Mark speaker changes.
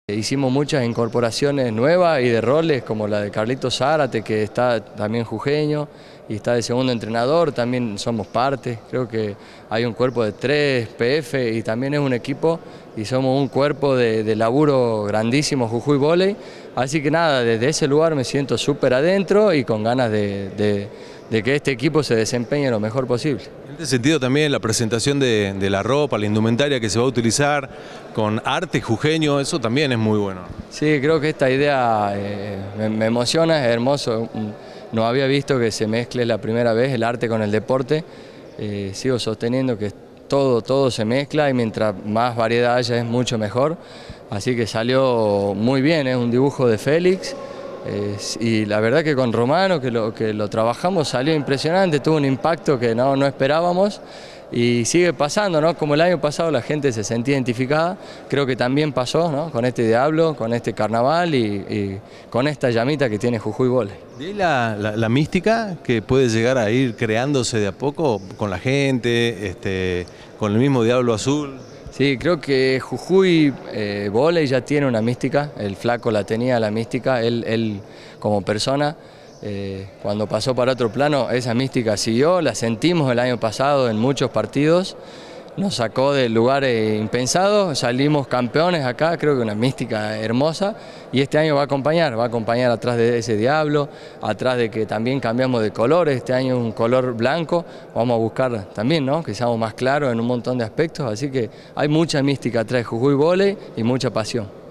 Speaker 1: Hicimos muchas incorporaciones nuevas y de roles como la de Carlitos Zárate, que está también jujeño y está de segundo entrenador, también somos parte. Creo que hay un cuerpo de 3 PF y también es un equipo y somos un cuerpo de laburo grandísimo Jujuy Volley. Así que nada, desde ese lugar me siento súper adentro y con ganas de que este equipo se desempeñe lo mejor posible.
Speaker 2: En este sentido también la presentación de la ropa, la indumentaria que se va a utilizar con arte jujeño, eso también es muy bueno.
Speaker 1: Sí, creo que esta idea me emociona, es hermoso. No había visto que se mezcle la primera vez el arte con el deporte. Sigo sosteniendo que todo se mezcla y mientras más variedad haya es mucho mejor. Así que salió muy bien, es un dibujo de Félix. Y la verdad que con Romano, que lo trabajamos, salió impresionante, tuvo un impacto que no esperábamos y sigue pasando, ¿no? Como el año pasado la gente se sentía identificada, creo que también pasó, ¿no? Con este Diablo, con este carnaval y con esta llamita que tiene Jujuy Volley.
Speaker 2: ¿De ahí la mística que puede llegar a ir creándose de a poco con la gente, con el mismo Diablo Azul?
Speaker 1: Sí, creo que Jujuy Volley ya tiene una mística, el flaco la tenía la mística, él como persona, cuando pasó para otro plano, esa mística siguió, la sentimos el año pasado en muchos partidos, nos sacó de lugares impensados, salimos campeones acá, creo que una mística hermosa, y este año va a acompañar atrás de ese Diablo, atrás de que también cambiamos de colores, este año un color blanco, vamos a buscar también, ¿no? Que seamos más claros en un montón de aspectos, así que hay mucha mística atrás de Jujuy Volley y mucha pasión.